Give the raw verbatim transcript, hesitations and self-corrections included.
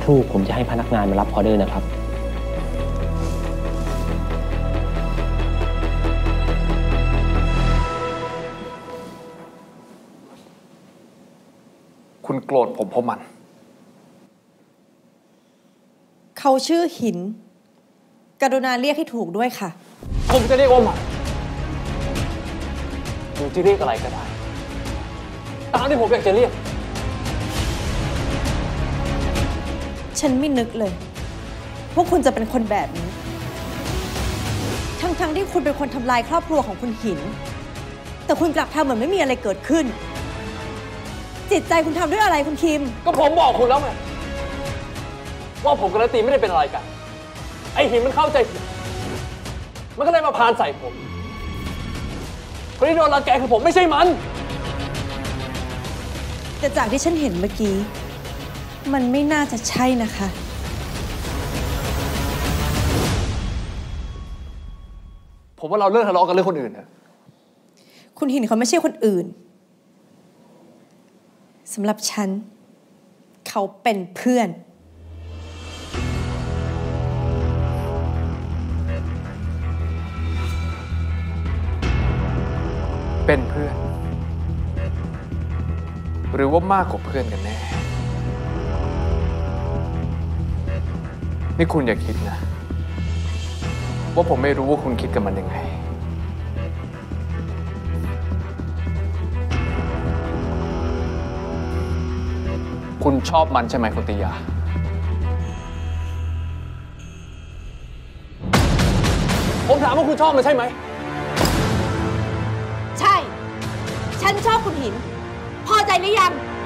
รู่ผมจะให้พนักงานมารับออเดอร์นะครับคุณโกรธผมเพราะมันเขาชื่อหินกรุณาเรียกให้ถูกด้วยค่ะผมจะเรียกว่ามันผมจะเรียกอะไรก็ได้ตามที่ผมอยากจะเรียกฉันไม่นึกเลยพวกคุณจะเป็นคนแบบนี้ทั้งๆที่คุณเป็นคนทำลายครอบครัวของคุณหินแต่คุณกลับทำเหมือนไม่มีอะไรเกิดขึ้นจิตใจคุณทำด้วยอะไรคุณคิมก็ผมบอกคุณแล้วไงว่าผมกับนตีไม่ได้เป็นอะไรกันไอหินมันเข้าใจผิดมันก็เลยมาพานใส่ผมคนที่โดนรังแกคือผมไม่ใช่มันแต่จากที่ฉันเห็นเมื่อกี้มันไม่น่าจะใช่นะคะผมว่าเราเลิกทะเลาะกันเรื่องคนอื่นเถอะคุณหินเขาไม่ใช่คนอื่นสำหรับฉันเขาเป็นเพื่อนเป็นเพื่อนหรือว่ามากกว่าเพื่อนกันแน่นี่คุณอย่าคิดนะว่าผมไม่รู้ว่าคุณคิดกับมันยังไงคุณชอบมันใช่ไหมคุณติยาผมถามว่าคุณชอบมันใช่ไหมใช่ฉันชอบคุณหินพอใจหรือยัง